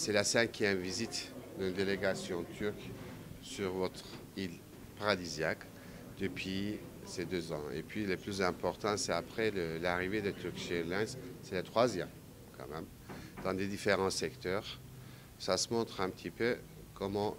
C'est la cinquième visite d'une délégation turque sur votre île paradisiaque depuis ces 2 ans. Et puis le plus important, c'est après l'arrivée de Turkish Airlines, c'est la troisième quand même, dans des différents secteurs. Ça se montre un petit peu comment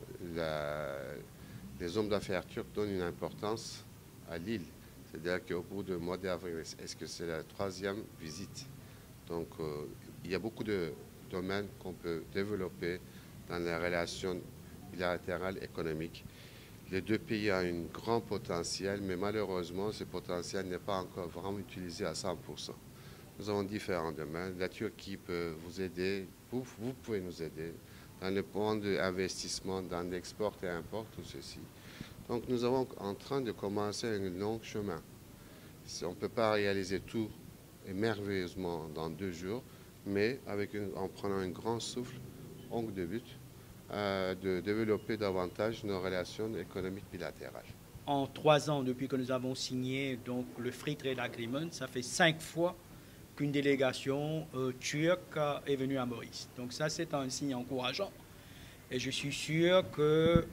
les hommes d'affaires turcs donnent une importance à l'île. C'est-à-dire qu'au bout du mois d'avril, est-ce que c'est la troisième visite? Donc il y a beaucoup de domaines qu'on peut développer dans les relations bilatérales économiques. Les deux pays ont un grand potentiel, mais malheureusement, ce potentiel n'est pas encore vraiment utilisé à 100%. Nous avons différents domaines. La Turquie peut vous aider, vous pouvez nous aider dans le point d'investissement, dans l'export et import, tout ceci. Donc nous sommes en train de commencer un long chemin. On ne peut pas réaliser tout et merveilleusement dans 2 jours, mais en prenant un grand souffle, on de but, de développer davantage nos relations économiques bilatérales. En 3 ans, depuis que nous avons signé donc, le Free Trade Agreement, ça fait 5 fois qu'une délégation turque est venue à Maurice. Donc ça, c'est un signe encourageant. Et je suis sûr que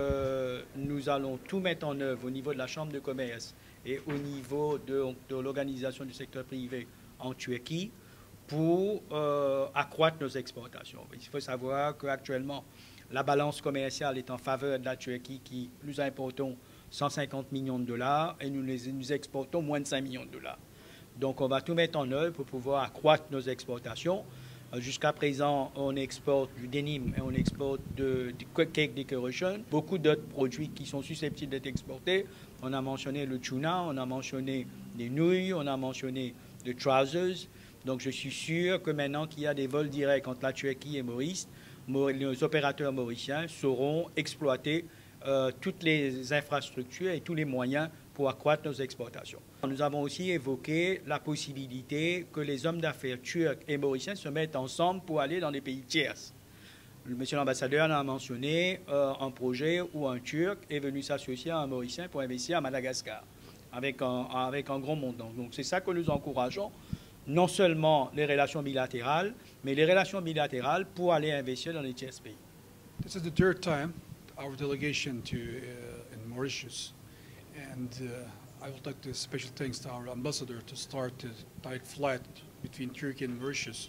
nous allons tout mettre en œuvre au niveau de la Chambre de commerce et au niveau de l'organisation du secteur privé en Turquie pour accroître nos exportations. Il faut savoir qu'actuellement, la balance commerciale est en faveur de la Turquie qui nous importons 150 millions de dollars et nous exportons moins de 5 millions de dollars. Donc on va tout mettre en œuvre pour pouvoir accroître nos exportations. Jusqu'à présent, on exporte du denim et on exporte du cake decoration, beaucoup d'autres produits qui sont susceptibles d'être exportés. On a mentionné le tuna, on a mentionné des nouilles, on a mentionné des trousers. Donc je suis sûr que maintenant qu'il y a des vols directs entre la Turquie et Maurice, les opérateurs mauriciens sauront exploiter toutes les infrastructures et tous les moyens pour accroître nos exportations. Nous avons aussi évoqué la possibilité que les hommes d'affaires turcs et mauriciens se mettent ensemble pour aller dans des pays tiers. Monsieur l'ambassadeur a mentionné un projet où un Turc est venu s'associer à un Mauricien pour investir à Madagascar avec un grand montant. Donc c'est ça que nous encourageons, non seulement les relations bilatérales, mais les relations bilatérales pour aller investir dans les tiers pays. This is the third time our delegation in Mauritius, and I would like to special thanks to our ambassador to start the direct flight between Turkey and Mauritius.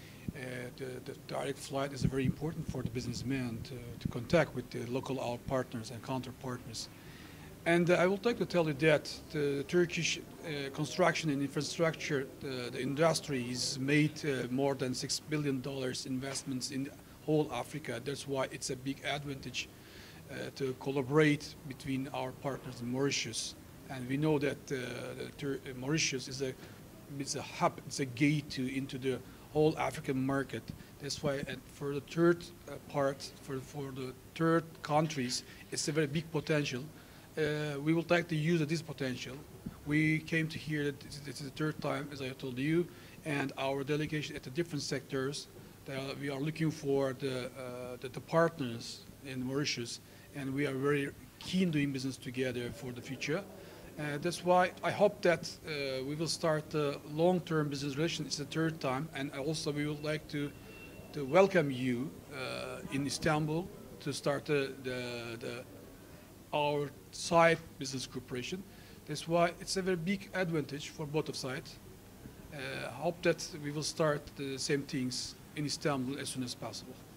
The direct flight is very important for the businessmen to contact with the local our partners and counterpartners. And I would like to tell you that the Turkish construction and infrastructure, the industry has made more than $6 billion investments in whole Africa. That's why it's a big advantage to collaborate between our partners in Mauritius. And we know that Mauritius is a hub, it's a gate into the whole African market. That's why for the third part, for the third countries, it's a very big potential. We would like to use this potential. We came to hear that this is the third time, as I told you, and our delegation at the different sectors, we are looking for the partners in Mauritius, and we are very keen doing business together for the future. That's why I hope that we will start a long-term business relation. It's the third time, and also we would like to welcome you in Istanbul to start our side business cooperation. That's why it's a very big advantage for both of sides. I hope that we will start the same things in Istanbul as soon as possible.